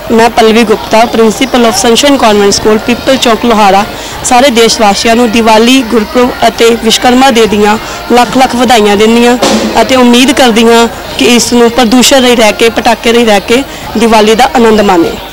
मैं Pallavi Gupta principal of Sunshine Convent School Peepal Chowk Lohara सारे देशवासियों को दिवाली गुरपुरब और विश्वकर्मा डे दियां लख लख वधाइयां दिंदियां अते उम्मीद करदी हां कि इस नूं प्रदूषण रही रह के पटाके रही रह के दिवाली का आनंद माणे।